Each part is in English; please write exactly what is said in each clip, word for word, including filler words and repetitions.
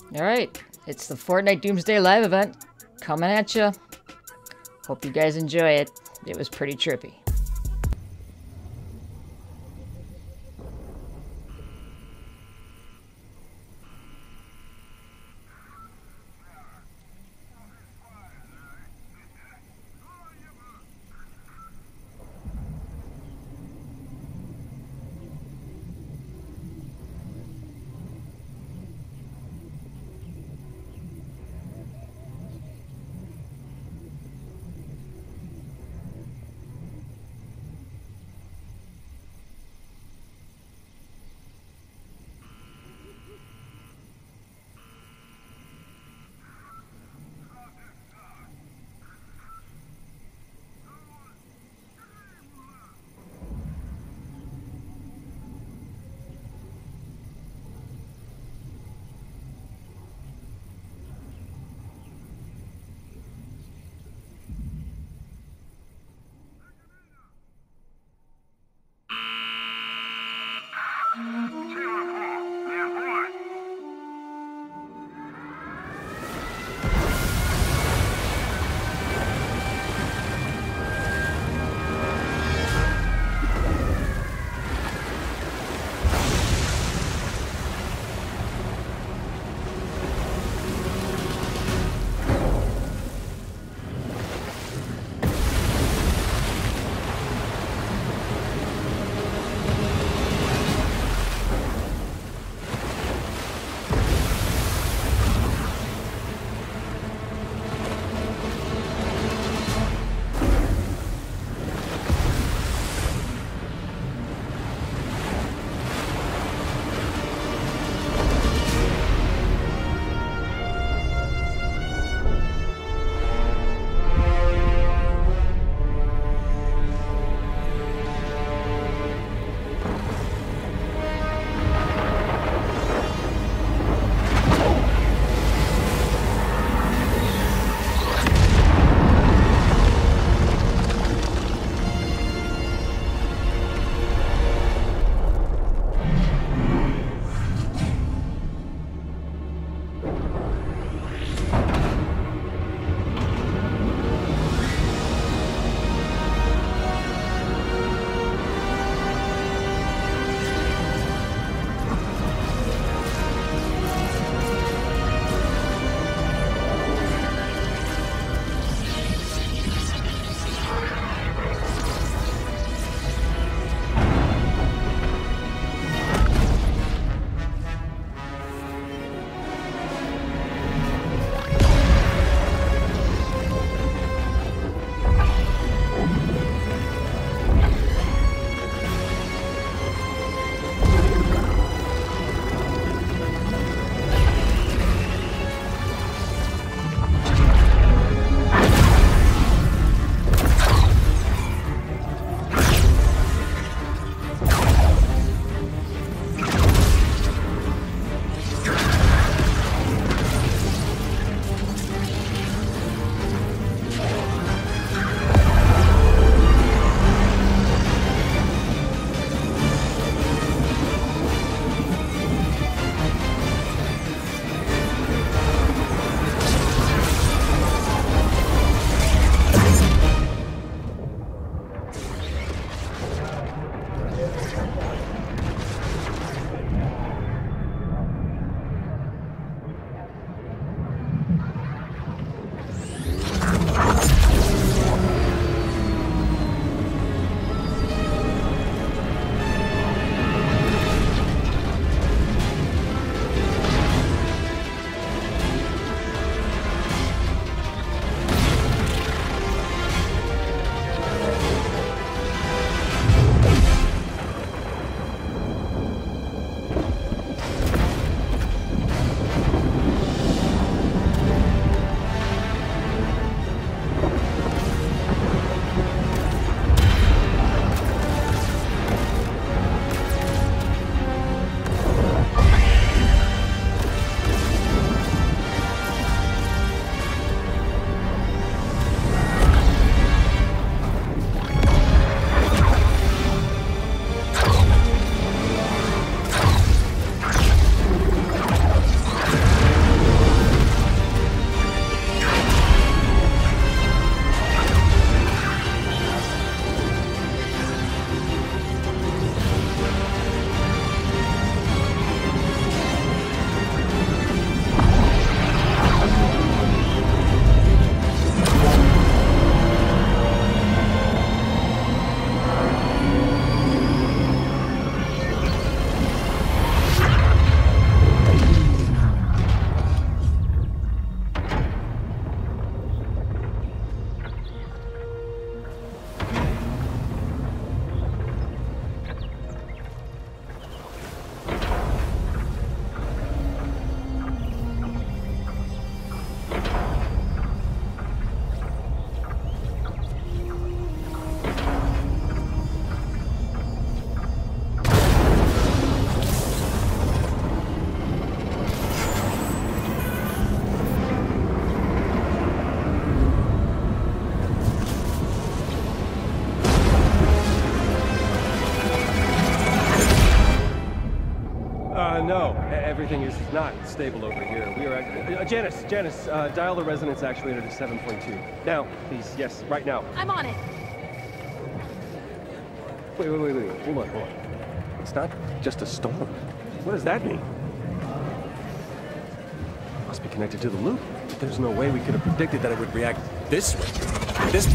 Alright, it's the Fortnite Doomsday Live Event. Coming at ya. Hope you guys enjoy it. It was pretty trippy. Everything is not stable over here. We are at... Uh, Janice, Janice, uh, dial the resonance actuator to seven point two. Now, please, yes, right now. I'm on it. Wait, wait, wait, wait, hold on, hold on. It's not just a storm. What does that mean? Must be connected to the loop. There's no way we could have predicted that it would react this way. This...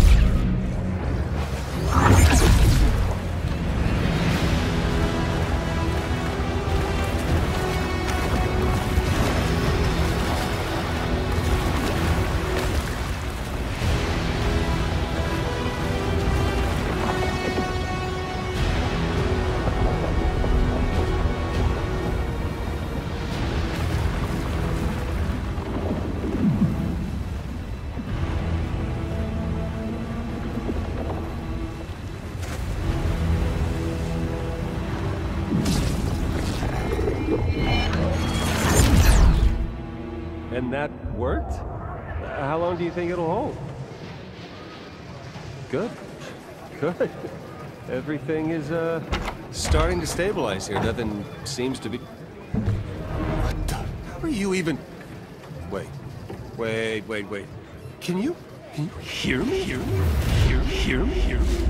And that worked? How long do you think it'll hold? Good. Good. Everything is, uh, starting to stabilize here. Nothing seems to be... What the... How are you even... Wait. Wait, wait, wait. Can you... Can you hear me? Hear me? Hear me? Hear me? Hear me?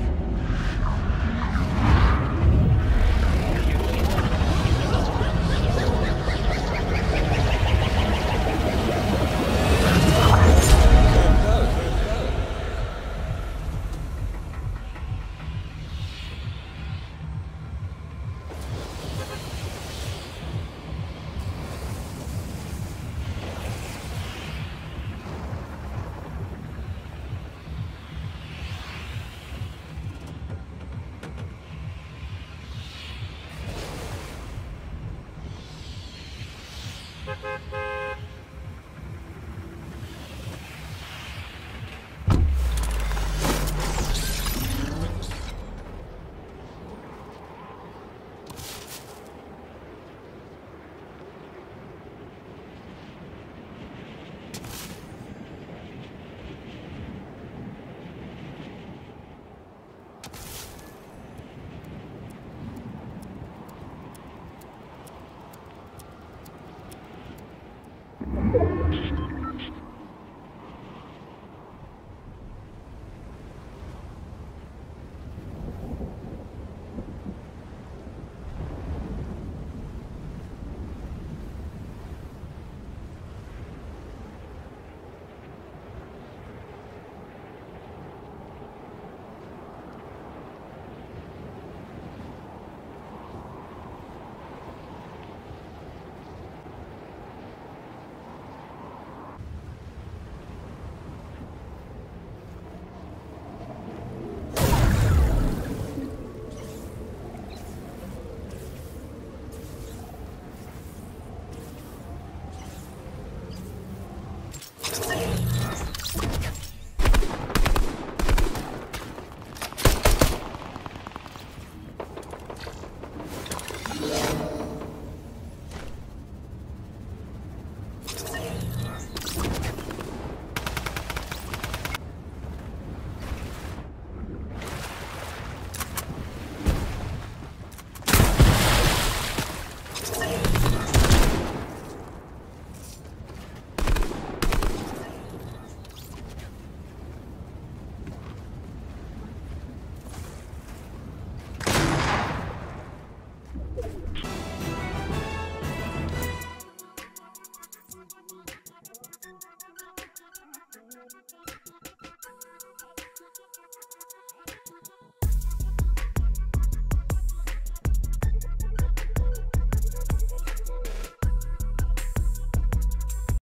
You